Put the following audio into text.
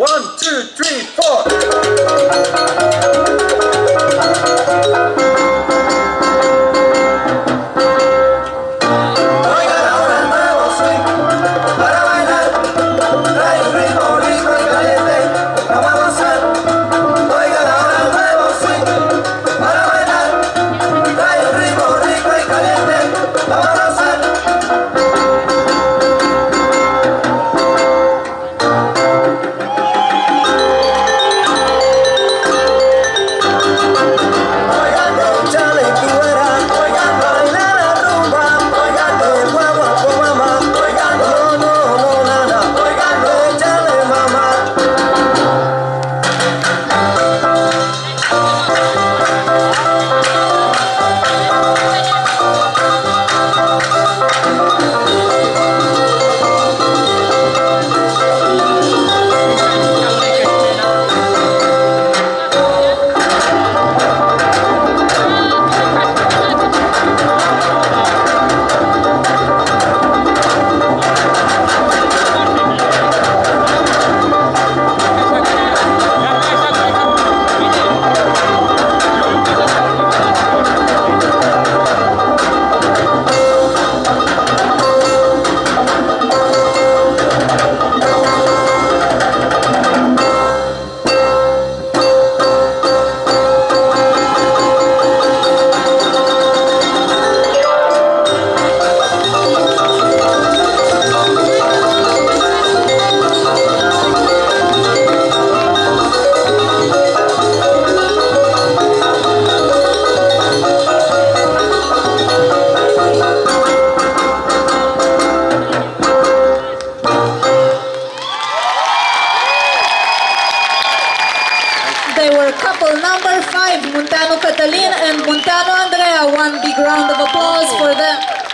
1, 2, 3, 4. Oigan ahora el nuevo swing para bailar. Trae un ritmo rico y caliente. Vamos a gozar. Oigan ahora el nuevo swing para bailar. Trae un ritmo rico y caliente. Vamos a gozar. They were couple number 5, Montano Catalin and Montano Andrea. One big round of applause for them.